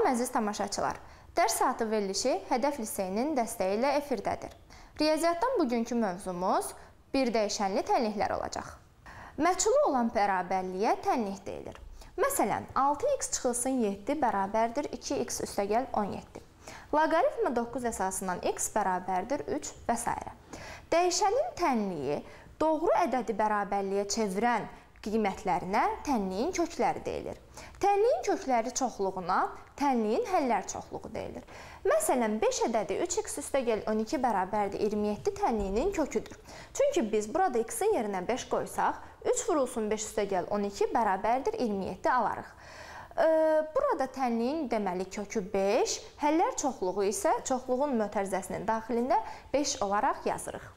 Salam əziz tamaşaçılar. Dərs saatı verilişi Hədəf Liseyinin dəstəyi ilə efirdədir. Riyaziyyatdan bugünkü mövzumuz bir dəyişənli tənliklər olacaq. Məchulu olan bərabərliyə tənlik deyilir. Məsələn, 6x çıxılsın 7 bərabərdir 2x üstəgəl 17. Loqaritma 9 əsasından x bərabərdir 3 və s. Dəyişənin tənliyi doğru ədədi bərabərliyə çevirən qiymətlərinə tənliyin kökləri deyilir. Tənliyin kökləri çoxluğuna tənliyin həllər çoxluğu deyilir. Məsələn, 5 ədədi 3x üstəgəl 12 bərabərdir 27 tənliyinin köküdür. Çünki biz burada x-in yerinə 5 qoysaq, 3 vurulsun 5 üstəgəl 12 bərabərdir 27 alarıq. Burada tənliyin deməli kökü 5, həllər çoxluğu isə çoxluğun mötərizəsinin daxilində 5 olaraq yazırıq.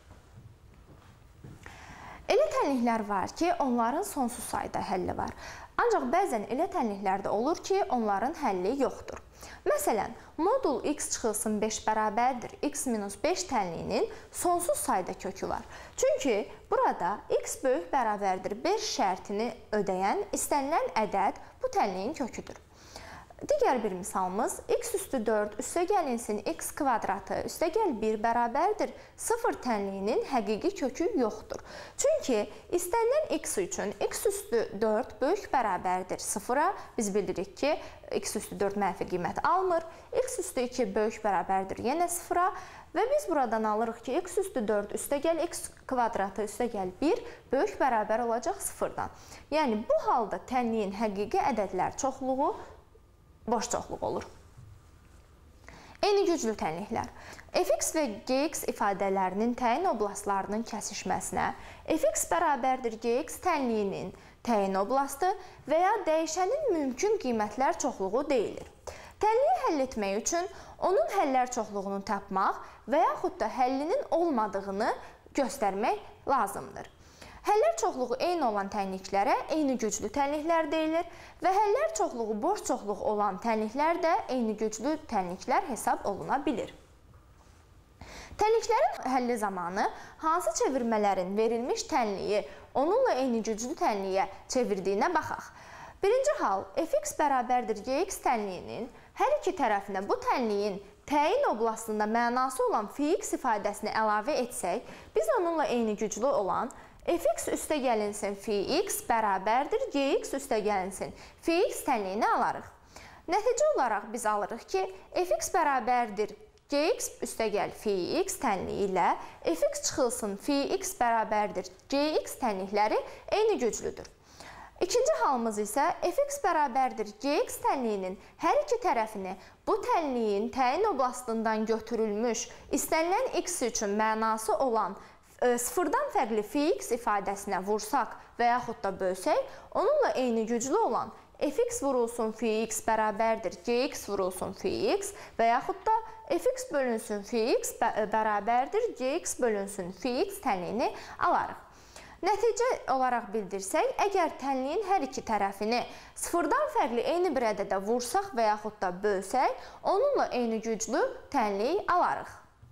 Elə tənliklər var ki, onların sonsuz sayda həlli var. Ancaq bəzən elə tənliklər də olur ki, onların həlli yoxdur. Məsələn, modul x çıxılsın 5 bərabərdir x minus 5 tənliyinin sonsuz sayda kökü var. Çünki burada x böyük bərabərdir 5 şərtini ödəyən istənilən ədəd bu tənliyin köküdür. Digər bir misalımız x üstü 4 üstəgəlinsin x kvadratı üstəgəl 1 bərabərdir 0 tənliyinin həqiqi kökü yoxdur. Çünki istənilən x üçün x üstü 4 böyük bərabərdir 0-a. Biz bilirik ki, x üstü 4 mənfi qiymət almır. X üstü 2 böyük bərabərdir yenə 0-a. Və biz buradan alırıq ki, x üstü 4 üstəgəl x kvadratı üstəgəl 1 böyük bərabər olacaq 0-dan. Yəni, bu halda tənliyin həqiqi ədədlər çoxluğu boş çoxluq olur. Eyni güclü tənliklər. Fx və gx ifadələrinin təyin oblastlarının kəsişməsinə fx bərabərdir gx tənliyinin təyin oblastı və ya dəyişənin mümkün qiymətlər çoxluğu deyilir. Tənliyi həll etmək üçün onun həllər çoxluğunu tapmaq və yaxud da həllinin olmadığını göstərmək lazımdır. Həllər çoxluğu eyni olan tənliklərə eyni güclü tənliklər deyilir və həllər çoxluğu boş çoxluq olan tənliklər də eyni güclü tənliklər hesab oluna bilir. Tənliklərin həlli zamanı hansı çevirmələrin verilmiş tənliyi onunla eyni güclü tənliyə çevirdiyinə baxaq. Birinci hal, fx bərabərdir gx tənliyinin hər iki tərəfinə bu tənliyin təyin oblastında mənası olan fx ifadəsini əlavə etsək, biz onunla eyni güclü olan fx üstəgəlinsin fx bərabərdir gx üstəgəlinsin fx tənliyini alarıq. Nəticə olaraq biz alırıq ki, fx bərabərdir gx üstəgəl fx tənliyi ilə fx çıxılsın fx bərabərdir gx tənlikləri eyni güclüdür. İkinci halımız isə fx bərabərdir gx tənliyinin hər iki tərəfini bu tənliyin təyin oblastından götürülmüş istənilən x üçün mənası olan sıfırdan fərqli fx ifadəsinə vursaq və yaxud da bölsək, onunla eyni güclü olan fx vurulsun fx bərabərdir gx vurulsun fx və yaxud da fx bölünsün fx bərabərdir gx bölünsün fx tənliyini alarıq. Nəticə olaraq bildirsək, əgər tənliyin hər iki tərəfini sıfırdan fərqli eyni bir ədədə vursaq və yaxud da bölsək, onunla eyni güclü tənliyi alarıq.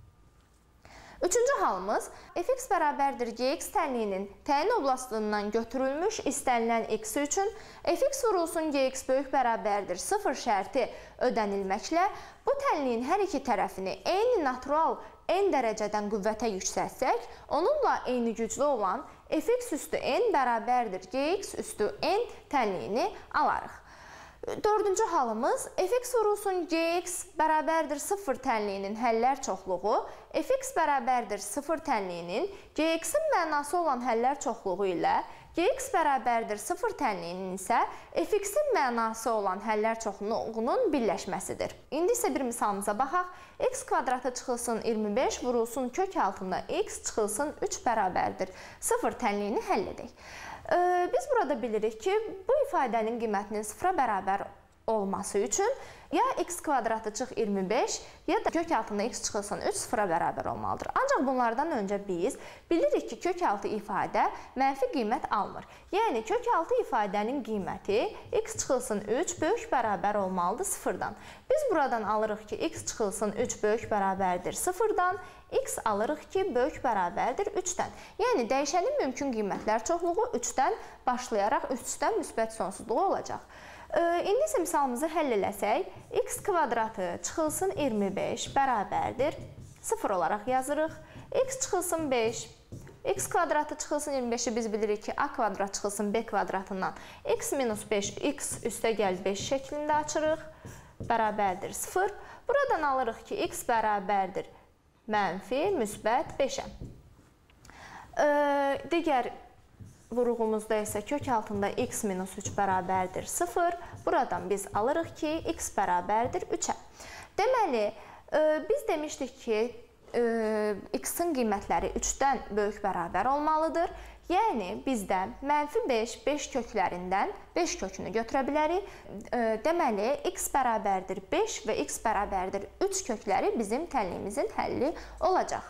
Üçüncü halımız, fx bərabərdir gx tənliyinin təyin oblastından götürülmüş istənilən x üçün fx vurulsun gx böyük bərabərdir 0 şərti ödənilməklə bu tənliyin hər iki tərəfini eyni natural n dərəcədən qüvvətə yüksəltsək, onunla eyni güclü olan fx üstü n bərabərdir gx üstü n tənliyini alarıq. Dördüncü halımız, fx vurulsun gx bərabərdir 0 tənliyinin həllər çoxluğu, fx bərabərdir 0 tənliyinin gx-in mənası olan həllər çoxluğu ilə gx bərabərdir 0 tənliyinin isə fx-in mənası olan həllər çoxluğunun birləşməsidir. İndi isə bir misalımıza baxaq. X kvadratı çıxılsın 25 vurulsun kök altında x çıxılsın 3 bərabərdir 0 tənliyini həll edək. Biz burada bilirik ki, bu ifadənin qiymətinin 0-a bərabər olması üçün ya x kvadratı çıx 25 ya da kök altında x çıxılsın 3 0-a bərabər olmalıdır. Ancaq bunlardan öncə biz bilirik ki, kök altı ifadə mənfi qiymət almır. Yəni, kök altı ifadənin qiyməti x çıxılsın 3 böyük bərabər olmalıdır 0-dan. Biz buradan alırıq ki, x çıxılsın 3 böyük bərabərdir 0-dan, x alırıq ki, böyük bərabərdir 3-dən. Yəni, dəyişənin mümkün qiymətlər çoxluğu 3-dən başlayaraq 3-dən müsbət sonsuzluğu olacaq. İndi isə misalımızı həll eləsək, x kvadratı çıxılsın 25 bərabərdir 0 olaraq yazırıq. X çıxılsın 5, x kvadratı çıxılsın 25-i biz bilirik ki, a kvadrat çıxılsın b kvadratından x minus 5, x üstə gəl 5 şəklində açırıq. Bərabərdir 0. Buradan alırıq ki, x bərabərdir mənfi müsbət 5-ə. Digər vurğumuzda isə kök altında x minus 3 bərabərdir 0. Buradan biz alırıq ki, x bərabərdir 3-ə. Deməli, biz demişdik ki, x-in qiymətləri 3-dən böyük bərabər olmalıdır. Yəni, bizdə mənfi 5, 5 köklərindən 5 kökünü götürə bilərik. Deməli, x bərabərdir 5 və x bərabərdir 3 kökləri bizim tənliyimizin həlli olacaq.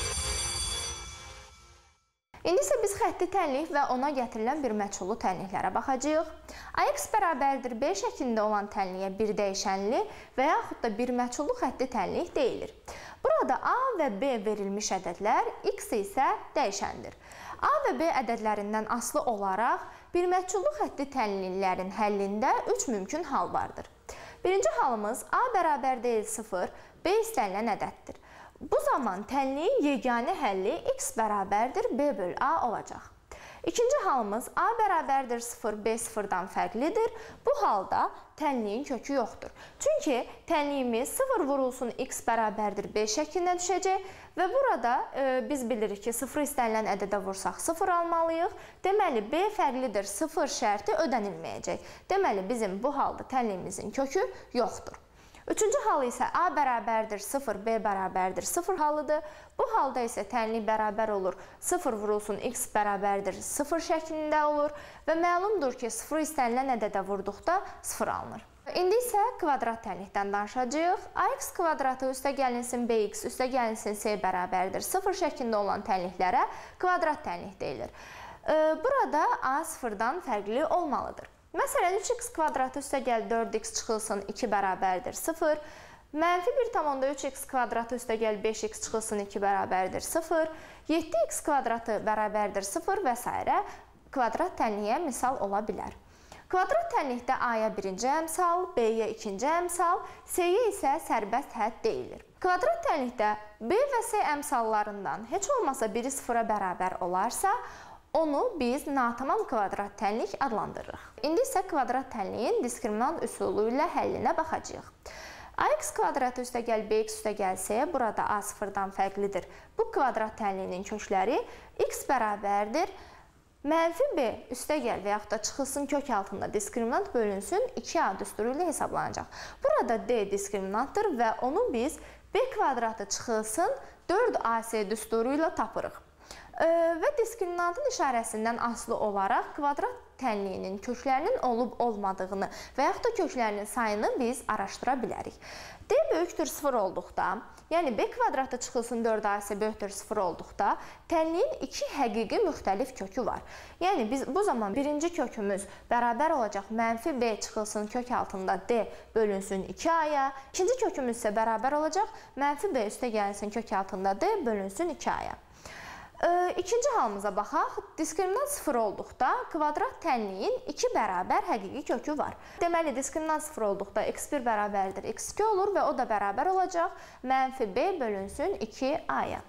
İndi isə biz xətti tənlik və ona gətirilən bir məchullu tənliklərə baxacağıq. Ax bərabərdir b şəklində olan tənliyə bir dəyişənli və yaxud da bir məchullu xətti tənlik deyilir. Burada a və b verilmiş ədədlər, x isə dəyişəndir. A və b ədədlərindən asılı olaraq bir məchullu xətti tənliklərin həllində 3 mümkün hal vardır. Birinci halımız a bərabər deyil 0, b istənilən ədəddir. Bu zaman tənliyin yeganə həlli x bərabərdir b bölü a olacaq. İkinci halımız a bərabərdir 0, b 0-dan fərqlidir. Bu halda tənliyin kökü yoxdur. Çünki tənliyimiz 0 vurulsun x bərabərdir b şəklində düşəcək və burada biz bilirik ki, 0 istənilən ədədə vursaq 0 almalıyıq. Deməli, b fərqlidir 0 şərti ödənilməyəcək. Deməli, bizim bu halda tənliyimizin kökü yoxdur. Üçüncü halı isə a bərabərdir 0, b bərabərdir 0 halıdır. Bu halda isə tənlik bərabər olur 0 vurulsun x bərabərdir 0 şəklində olur və məlumdur ki, 0 istənilən ədədə vurduqda 0 alınır. İndi isə kvadrat tənlikdən danışacağıq. Ax kvadratı üstə gəlinsin bx üstə gəlinsin c bərabərdir 0 şəklində olan tənliklərə kvadrat tənlik deyilir. Burada a 0-dan fərqli olmalıdır. Məsələn, 3x kvadratı üstə gəl 4x çıxılsın 2 bərabərdir 0. Mənfi 1,3x kvadratı üstə gəl 5x çıxılsın 2 bərabərdir 0. 7x kvadratı bərabərdir 0 və s. kvadrat tənliyə misal ola bilər. Kvadrat tənlikdə a-ya birinci əmsal, b-yə ikinci əmsal, c-yə isə sərbəst hədd deyilir. Kvadrat tənlikdə b və c əmsallarından heç olmasa biri 0-a bərabər olarsa, onu biz natamam kvadrat tənlik adlandırırıq. İndi isə kvadrat tənliyin diskriminant üsulu ilə həllinə baxacağıq. Ax kvadratı üstə gəl bx üstə gəl c burada a 0-dan fərqlidir. Bu kvadrat tənliyinin kökləri x bərabərdir mənfi b üstə gəl və yaxud da çıxılsın kök altında diskriminant bölünsün 2a düsturu ilə hesablanacaq. Burada d diskriminantdır və onu biz b kvadratı çıxılsın 4ac düsturu ilə tapırıq. Və diskriminantın işarəsindən asılı olaraq kvadrat tənliyinin köklərinin olub-olmadığını və yaxud da köklərinin sayını biz araşdıra bilərik. D böyükdür 0 olduqda, yəni b kvadratı çıxılsın 4ac böyükdür 0 olduqda tənliyin 2 həqiqi müxtəlif kökü var. Yəni biz bu zaman birinci kökümüz bərabər olacaq mənfi b çıxılsın kök altında d bölünsün 2a-ya. İkinci kökümüz isə bərabər olacaq mənfi b üstə gəlinsin kök altında d bölünsün 2a-ya. İkinci halımıza baxaq. Diskriminant 0 olduqda kvadrat tənliyin 2 bərabər həqiqi kökü var. Deməli, diskriminant 0 olduqda x1 bərabərdir x2 olur və o da bərabər olacaq mənfi b bölünsün 2a-ya.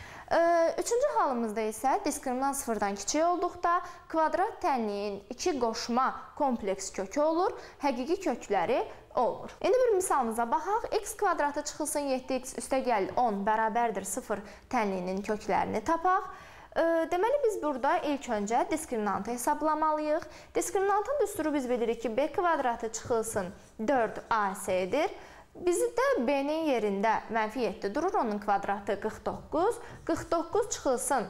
Üçüncü halımızda isə diskriminant 0-dan kiçik olduqda kvadrat tənliyin 2 qoşma kompleks kökü olur, həqiqi kökləri olmur. İndi bir misalımıza baxaq. X kvadratı çıxılsın 7x üstə gəl 10 bərabərdir 0 tənliyinin köklərini tapaq. Deməli, biz burada ilk öncə diskriminantı hesablamalıyıq. Diskriminantın düsturu biz bilirik ki, b kvadratı çıxılsın 4ac-dir. Bizdə b-nin yerində mənfi 7 durur, onun kvadratı 49. 49 çıxılsın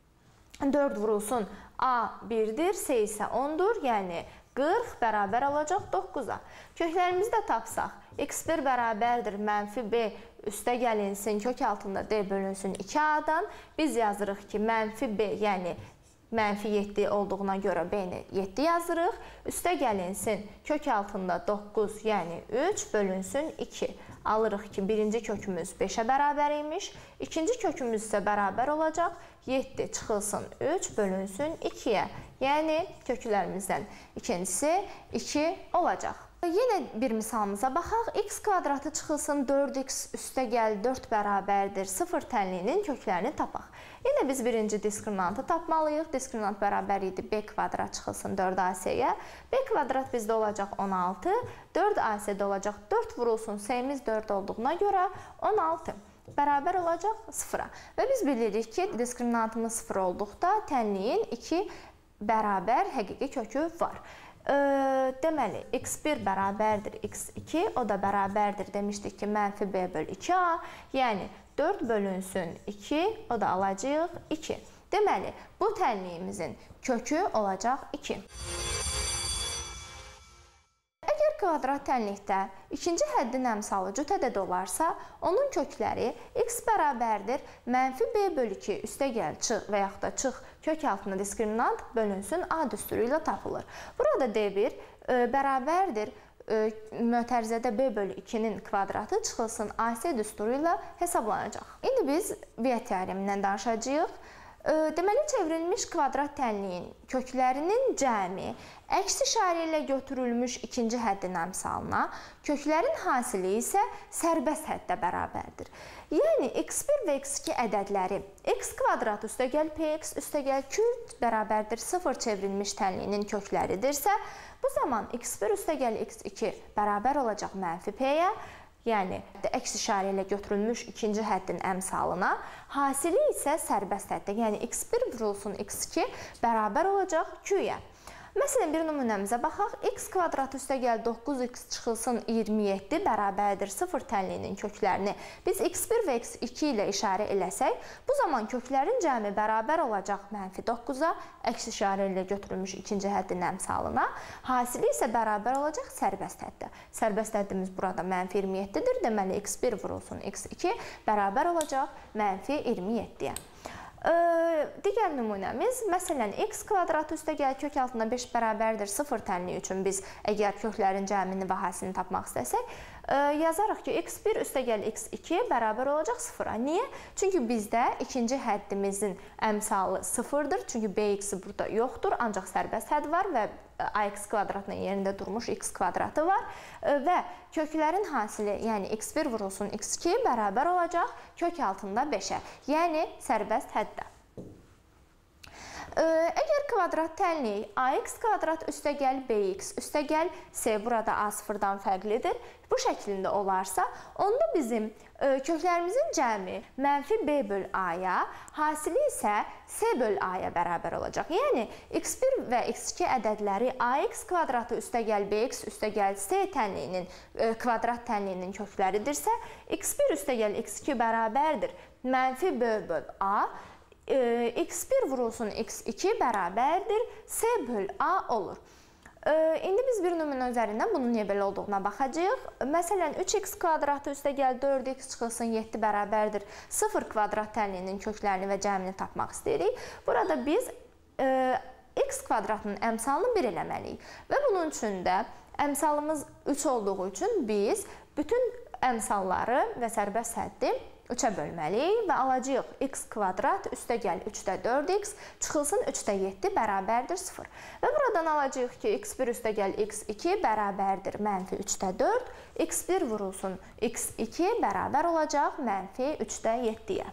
4 vurulsun a 1-dir, c isə 10-dur, yəni 40 bərabər olacaq 9-a. Köklərimizi də tapsaq, x1 bərabərdir mənfi b üstə gəlinsin kök altında d bölünsün 2a-dan. Biz yazırıq ki, mənfi b, yəni mənfi 7 olduğuna görə b-ni 7 yazırıq. Üstə gəlinsin kök altında 9, yəni 3 bölünsün 2. Alırıq ki, birinci kökümüz 5-ə bərabər imiş. İkinci kökümüz isə bərabər olacaq 7 çıxılsın 3 bölünsün 2-yə. Yəni köklərimizdən ikincisi 2 olacaq. Yenə bir misalımıza baxaq. X kvadratı çıxılsın 4x üstə gəl 4 bərabərdir 0 tənliyinin köklərini tapaq. Yenə biz birinci diskriminantı tapmalıyıq. Diskriminant bərabər idi b kvadrat çıxılsın 4ac-yə. B kvadrat bizdə olacaq 16, 4ac-də olacaq 4 vurulsun c-miz 4 olduğuna görə 16 bərabər olacaq 0-a. Və biz bilirik ki, diskriminantımız 0 olduqda tənliyin 2 bərabər həqiqi kökü var. Deməli, x1 bərabərdir x2, o da bərabərdir demişdik ki, mənfi b böl 2a, yəni 4 bölünsün 2, o da alacağıq 2. Deməli, bu tənliyimizin kökü olacaq 2. Əgər kvadrat tənlikdə ikinci həddin əmsalı cüt ədəd olarsa, onun kökləri x bərabərdir mənfi b böl 2 üstə gəl çıx və yaxud da çıx kök altında diskriminant bölünsün a düsturu ilə tapılır. Burada d1 bərabərdir mötərizədə b böl 2-nin kvadratı çıxılsın ac düsturu ilə hesablanacaq. İndi biz Viet teoremindən danışacağıq. Deməli, çevrilmiş kvadrat tənliyin köklərinin cəmi əks işarə ilə götürülmüş ikinci həddin əmsalına, köklərin hasili isə sərbəst həddə bərabərdir. Yəni, x1 və x2 ədədləri x kvadrat üstə gəl px üstə gəl q bərabərdir 0 çevrilmiş tənliyinin kökləridirsə, bu zaman x1 üstə gəl x2 bərabər olacaq mənfi p-yə, yəni əks işarə ilə götürülmüş ikinci həddin əmsalına, hasili isə sərbəst həddə, yəni x1 vurulsun x2 bərabər olacaq q-yə. Məsələn, bir nümunəmizə baxaq. X kvadrat üstə gəl 9x çıxılsın 27 bərabərdir 0 tənliyinin köklərini biz x1 və x2 ilə işarə eləsək, bu zaman köklərin cəmi bərabər olacaq mənfi 9-a, əks işarə ilə götürülmüş ikinci həddin əmsalına, hasili isə bərabər olacaq sərbəst həddə. Sərbəst həddimiz burada mənfi 27-dir, deməli x1 vurulsun x2 bərabər olacaq mənfi 27-yə. Digər nümunəmiz, məsələn, x kvadratı üstə gəl kök altında 5 bərabərdir 0 tənliyi üçün biz əgər köklərin cəmini və hasilini tapmaq istəsək, yazarıq ki, x1 üstə gəl x2 bərabər olacaq 0-a. Niyə? Çünki bizdə ikinci həddimizin əmsalı 0-dır, çünki bx burada yoxdur, ancaq sərbəst hədd var və ax kvadratının yerində durmuş x kvadratı var və köklərin hasili, yəni x1 vurulsun x2 bərabər olacaq kök altında 5-ə, yəni sərbəst həddə. Əgər kvadrat tənliyi ax kvadrat üstə gəl bx üstə gəl c burada a sıfırdan fərqlidir, bu şəklində olarsa, onda bizim köklərimizin cəmi mənfi b böl a-ya, hasili isə c böl a-ya bərabər olacaq. Yəni, x1 və x2 ədədləri ax kvadratı üstə gəl bx üstə gəl c tənliyinin, kvadrat tənliyinin kökləridirsə, x1 üstə gəl x2 bərabərdir mənfi b böl a, x1 vurulsun x2 bərabərdir c böl a olur. İndi biz bir nümunə üzərindən bunun niyə belə olduğuna baxacağıq. Məsələn, 3x kvadratı üstə gəl 4x çıxılsın 7 bərabərdir 0 kvadrat tənliyinin köklərini və cəmini tapmaq istəyirik. Burada biz x kvadratının əmsalını 1 eləməliyik və bunun üçün də əmsalımız 3 olduğu üçün biz bütün əmsalları və sərbəst həddi 3-ə bölməliyik və alacağıq x kvadrat üstə gəl 3-də 4x çıxılsın 3-də 7 bərabərdir 0. Və buradan alacağıq ki, x1 üstə gəl x2 bərabərdir mənfi 3-də 4, x1 vurulsun x2 bərabər olacaq mənfi 3-də 7-yə.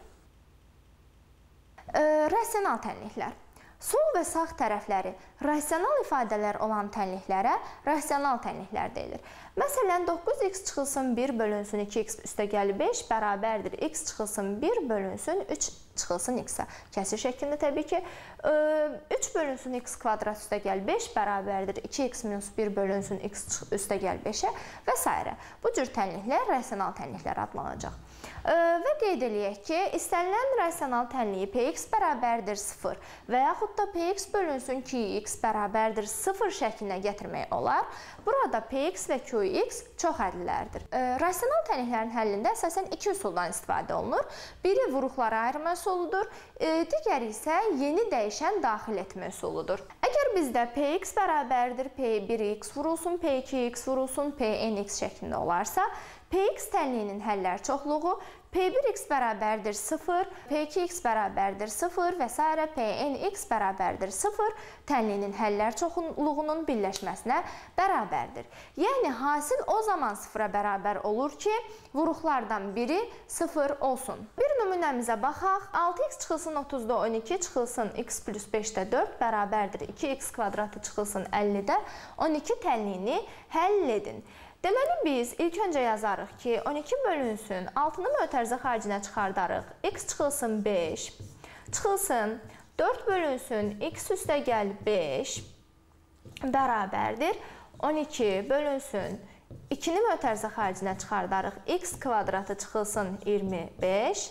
Rasional tənliklər. Sol və sağ tərəfləri rasional ifadələr olan tənliklərə rasional tənliklər deyilir. Məsələn, 9x çıxılsın 1 bölünsün 2x üstə gəl 5 bərabərdir x çıxılsın 1 bölünsün 3 çıxılsın x-ə. Kəsir şəklində təbii ki, 3 bölünsün x kvadrat üstə gəl 5 bərabərdir 2x minus 1 bölünsün x üstə gəl 5-ə və s. Bu cür tənliklər rasional tənliklər adlanacaq. Və qeyd eləyək ki, istənilən rasional tənliyi px bərabərdir 0 və yaxud da px bölünsün qx bərabərdir 0 şəklinə gətirmək olar. Burada px və qx çox hədlilərdir. Rasional tənliklərin həllində əsasən iki üsuldan istifadə olunur. Biri vuruqlara ayırma üsuludur, digəri isə yeni dəyişən daxil etmə üsuludur. Əgər bizdə px bərabərdir p1x vurulsun, p2x vurulsun, pnx şəklində olarsa, px tənliyinin həllər çoxluğu P1x bərabərdir 0, P2x bərabərdir 0 və s. Pnx bərabərdir 0 tənliyinin həllər çoxluğunun birləşməsinə bərabərdir. Yəni, hasil o zaman 0-a bərabər olur ki, vuruqlardan biri 0 olsun. Bir nümunəmizə baxaq. 6x çıxılsın 30-da 12 çıxılsın x plus 5-də 4 bərabərdir 2x kvadratı çıxılsın 50-də 12 tənliyini həll edin. Deməli, biz ilk öncə yazarıq ki, 12 bölünsün, 6-nı mötərizə xaricinə çıxardarıq, x çıxılsın 5, çıxılsın 4 bölünsün, x üstə gəl 5 bərabərdir 12 bölünsün, 2-ni mötərizə xaricinə çıxardarıq, x kvadratı çıxılsın 25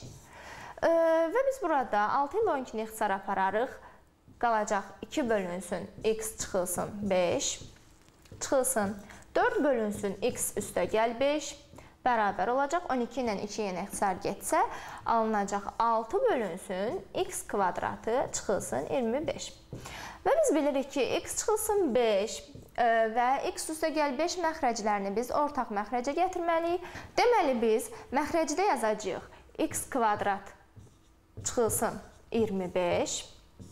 və biz burada 6 ilə 12-ni ixtisara apararıq, qalacaq 2 bölünsün, x çıxılsın 5, çıxılsın 4 bölünsün x üstə gəl 5 bərabər olacaq. 12 ilə 2 yenə ixtisar getsə, alınacaq 6 bölünsün x kvadratı çıxılsın 25. Və biz bilirik ki, x çıxılsın 5 və x üstə gəl 5 məxrəclərini biz ortaq məxrəcə gətirməliyik. Deməli, biz məxrəcdə yazacağıq x kvadrat çıxılsın 25.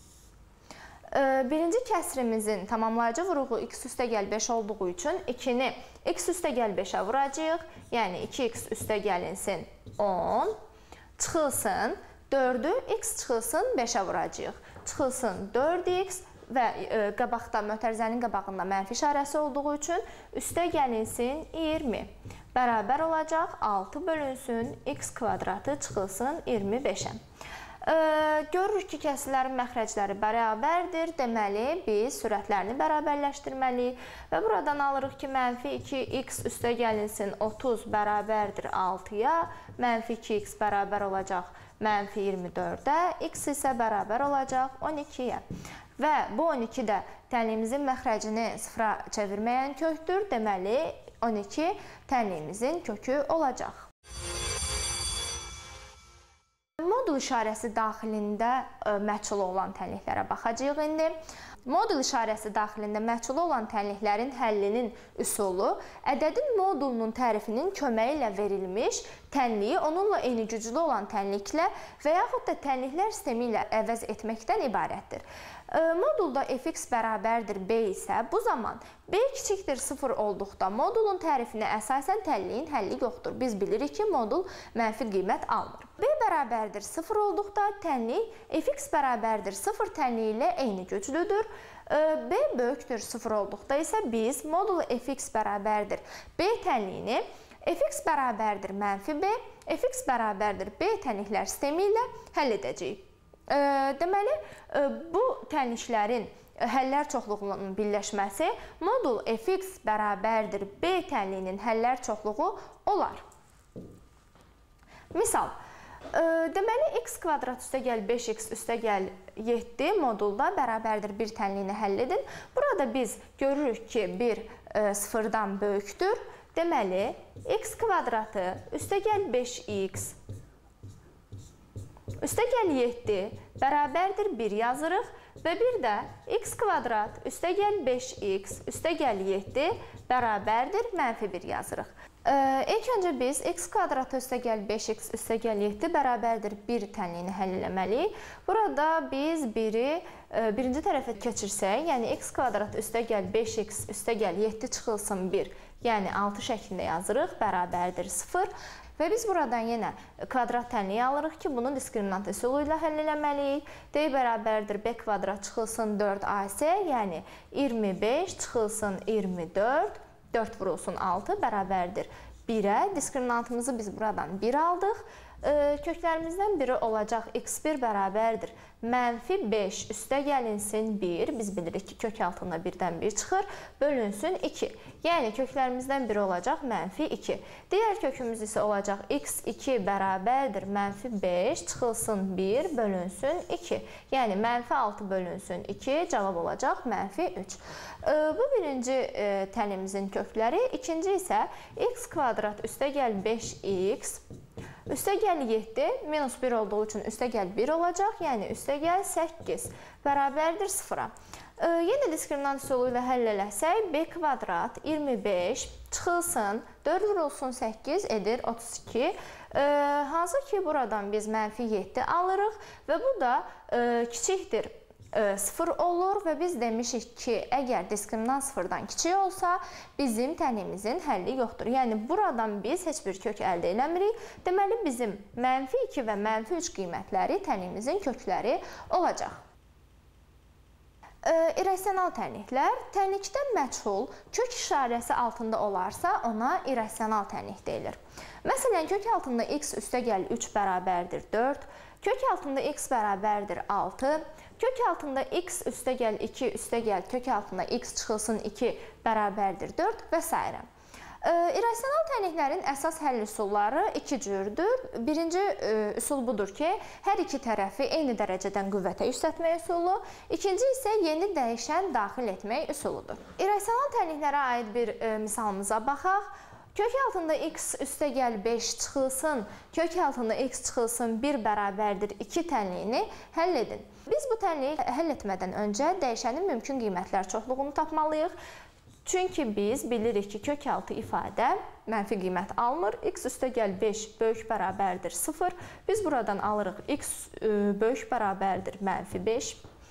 Birinci kəsrimizin tamamlayıcı vuruğu x üstə gəl 5 olduğu üçün 2-ni x üstə gəl 5-ə vuracağıq. Yəni 2x üstə gəlinsin 10, çıxılsın 4-ü x çıxılsın 5-ə vuracağıq. Çıxılsın 4x və qabaqda, mötərizənin qabağında mənfi işarəsi olduğu üçün üstə gəlinsin 20. Bərabər olacaq 6 bölünsün x kvadratı çıxılsın 25-ə. Görürük ki, kəsrlərin məxrəcləri bərabərdir. Deməli, biz sürətlərini bərabərləşdirməliyik və buradan alırıq ki, mənfi 2x üstə gəlinsin 30 bərabərdir 6-ya, mənfi 2x bərabər olacaq mənfi 24-də, x isə bərabər olacaq 12-yə. Və bu 12 də tənliyimizin məxrəcini sıfıra çevirməyən kökdür. Deməli, 12 tənliyimizin kökü olacaq. Modul işarəsi daxilində məchulu olan tənliklərə baxacağıq indi. Modul işarəsi daxilində məchulu olan tənliklərin həllinin üsulu ədədin modulunun tərifinin köməyi ilə verilmiş tənliyi onunla eyni güclü olan tənliklə və yaxud da tənliklər sistemi ilə əvəz etməkdən ibarətdir. Modulda fx bərabərdir b isə bu zaman b kiçikdir 0 olduqda modulun tərifinə əsasən tənliyin həlli yoxdur. Biz bilirik ki, modul mənfi qiymət almır. B bərabərdir 0 olduqda tənlik fx bərabərdir 0 tənliyi ilə eyni güclüdür. B böyükdür 0 olduqda isə biz modulu fx bərabərdir b tənliyini fx bərabərdir mənfi b, fx bərabərdir b tənliklər sistemi ilə həll edəcəyik. Deməli, bu tənliklərin həllər çoxluğunun birləşməsi modul fx bərabərdir b tənliyinin həllər çoxluğu olar. Misal, deməli, x kvadrat üstə gəl 5x üstə gəl 7 modulda bərabərdir 1 tənliyini həll edin. Burada biz görürük ki, 1 sıfırdan böyükdür. Deməli, x kvadratı üstə gəl 5x üstə gəl 7 bərabərdir 1 yazırıq və bir də x kvadrat üstə gəl 5x üstə gəl 7 bərabərdir mənfi 1 yazırıq. İlk öncə biz x kvadratı üstə gəl 5x üstə gəl 7 bərabərdir 1 tənliyini həll eləməliyik. Burada biz 1-i birinci tərəfə keçirsək, yəni x kvadrat üstə gəl 5x üstə gəl 7 çıxılsın 1, yəni 6 şəklində yazırıq, bərabərdir 0. Və biz buradan yenə kvadrat tənliyi alırıq ki, bunu diskriminant üsulu ilə həll eləməliyik. D bərabərdir b kvadrat çıxılsın 4ac, yəni 25 çıxılsın 24, 4 vurulsun 6 bərabərdir 1-ə. Diskriminantımızı biz buradan 1 aldıq. Köklərimizdən biri olacaq x1 bərabərdir mənfi 5 üstə gəlinsin 1. Biz bilirik ki, kök altında 1-dən 1 çıxır. Bölünsün 2. Yəni, köklərimizdən biri olacaq mənfi 2. Digər kökümüz isə olacaq x2 bərabərdir mənfi 5 çıxılsın 1 bölünsün 2. Yəni, mənfi 6 bölünsün 2 cavab olacaq mənfi 3. Bu birinci tənlimizin kökləri. İkinci isə x kvadrat üstə gəl 5x üstə gəl 7, minus 1 olduğu üçün üstə gəl 1 olacaq, yəni üstə gəl 8 bərabərdir 0-a. Yenə diskriminant üsulu ilə həll eləsək, b kvadrat 25 çıxılsın, 4 vurulsun 8 edir 32. Hansı ki, buradan biz mənfi 7 alırıq və bu da kiçikdir 0 olur və biz demişik ki, əgər diskriminant 0-dan kiçik olsa, bizim tənliyimizin həlli yoxdur. Yəni, buradan biz heç bir kök əldə eləmirik. Deməli, bizim mənfi 2 və mənfi 3 qiymətləri tənliyimizin kökləri olacaq. İrrasional tənliklər, tənlikdə məchul kök işarəsi altında olarsa, ona irrasional tənlik deyilir. Məsələn, kök altında x üstəgəl 3 bərabərdir 4, kök altında x bərabərdir 6, kök altında x üstəgəl 2 üstəgəl kök altında x çıxılsın 2 bərabərdir 4 və s. İrrasional tənliklərin əsas həll üsulları iki cürdür. Birinci üsul budur ki, hər iki tərəfi eyni dərəcədən qüvvətə yüksəltmək üsulu. İkinci isə yeni dəyişən daxil etmək üsuludur. İrrasional tənliklərə aid bir misalımıza baxaq. Kök altında x üstəgəl 5 çıxılsın, kök altında x çıxılsın 1 bərabərdir 2 tənliyini həll edin. Biz bu tənliyi həll etmədən öncə dəyişənin mümkün qiymətlər çoxluğunu tapmalıyıq. Çünki biz bilirik ki, kök altı ifadə mənfi qiymət almır. X üstəgəl 5 böyük bərabərdir 0. Biz buradan alırıq x böyük bərabərdir mənfi 5.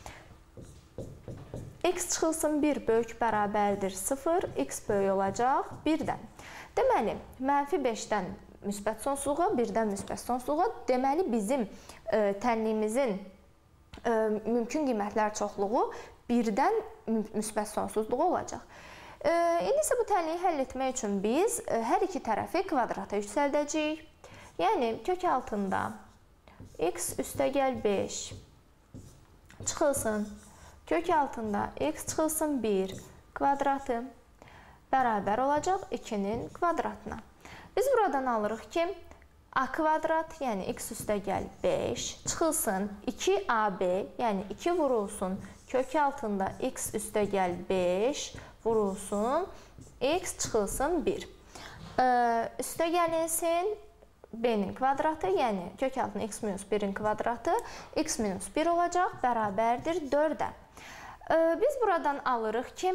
X çıxılsın 1 böyük bərabərdir 0. X böyük olacaq 1-dən. Deməli, mənfi 5-dən müsbət sonsuzluğa, 1-dən müsbət sonsuzluğa. Deməli, bizim tənliyimizin mümkün qiymətlər çoxluğu 1-dən müsbət sonsuzluğa olacaq. İndi isə bu tənliyi həll etmək üçün biz hər iki tərəfi kvadrata yüksəldəcəyik. Yəni, kök altında x üstəgəl 5 çıxılsın, kök altında x çıxılsın 1 kvadratı bərabər olacaq 2-nin kvadratına. Biz buradan alırıq ki, a kvadrat, yəni x üstəgəl 5 çıxılsın 2ab, yəni 2 vurulsun kök altında x üstəgəl 5 vurulsun, x çıxılsın 1. Üstəgəlinsin b-nin kvadratı, yəni kök altında x minus 1-in kvadratı, x minus 1 olacaq, bərabərdir 4-ə. Biz buradan alırıq ki,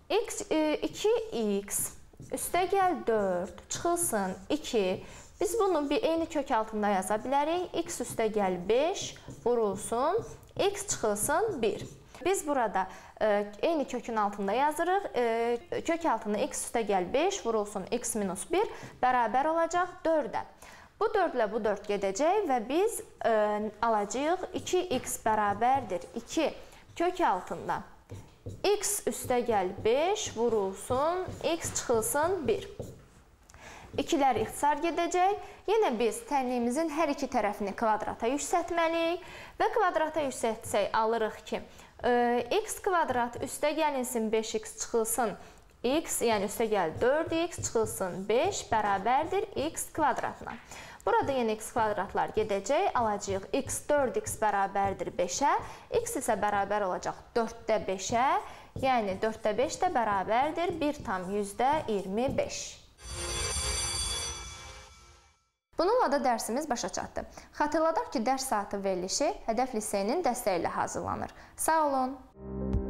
2x üstəgəl 4 çıxılsın 2. Biz bunu eyni kök altında yaza bilərik. X üstəgəl 5 vurulsun, x çıxılsın 1. Biz burada eyni kökün altında yazırıq. Kök altında x üstəgəl 5 vurulsun x minus 1 bərabər olacaq 4-ə. Bu 4 ilə bu 4 gedəcək və biz alacağıq 2x bərabərdir 2 kök altında x üstəgəl 5 vurulsun x çıxılsın 1. İkilər ixtisar gedəcək. Yenə biz tənliyimizin hər iki tərəfini kvadrata yüksəltməliyik və kvadrata yüksəltsək alırıq ki, x kvadrat üstəgəlinsin 5x çıxılsın x, yəni üstəgəl 4x çıxılsın 5 bərabərdir x kvadratına. Burada yenə x kvadratlar gedəcək, alacağıq x 4x bərabərdir 5-ə, x isə bərabər olacaq 4-də 5-ə, yəni 4-də 5 də bərabərdir 1,25. Bununla da dərsimiz başa çatdı. Xatırladaq ki, dərs saatı verilişi Hədəf Liseyinin dəstəyi ilə hazırlanır. Sağ olun.